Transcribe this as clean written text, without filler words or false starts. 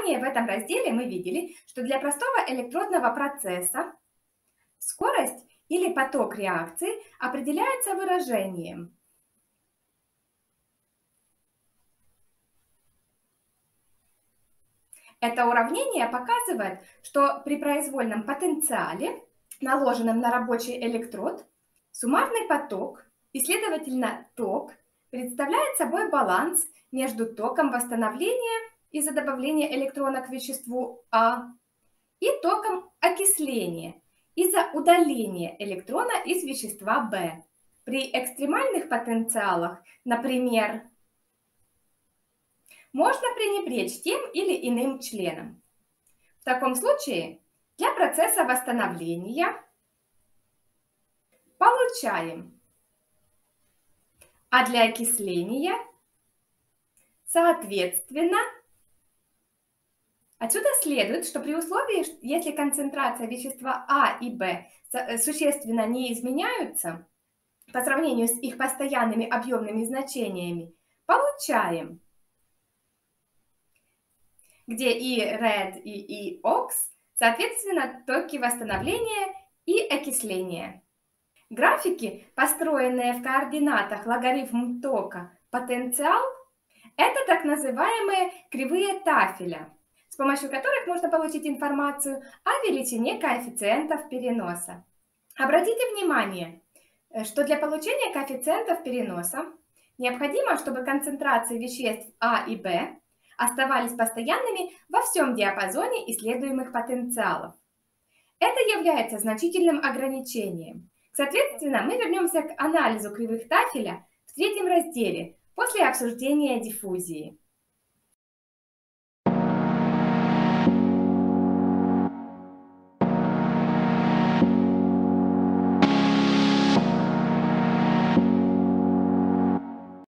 Ранее в этом разделе мы видели, что для простого электродного процесса скорость или поток реакции определяется выражением. Это уравнение показывает, что при произвольном потенциале, наложенном на рабочий электрод, суммарный поток и, следовательно, ток представляет собой баланс между током восстановления из-за добавления электрона к веществу А и током окисления из-за удаления электрона из вещества Б. При экстремальных потенциалах, например, можно пренебречь тем или иным членом. В таком случае для процесса восстановления получаем, а для окисления, соответственно, отсюда следует, что при условии, если концентрация вещества А и Б существенно не изменяются по сравнению с их постоянными объемными значениями, получаем, где и red и ox, соответственно, токи восстановления и окисления. Графики, построенные в координатах логарифм тока потенциал, это так называемые кривые Таффеля, с помощью которых можно получить информацию о величине коэффициентов переноса. Обратите внимание, что для получения коэффициентов переноса необходимо, чтобы концентрации веществ А и Б оставались постоянными во всем диапазоне исследуемых потенциалов. Это является значительным ограничением. Соответственно, мы вернемся к анализу кривых Таффеля в третьем разделе после обсуждения диффузии.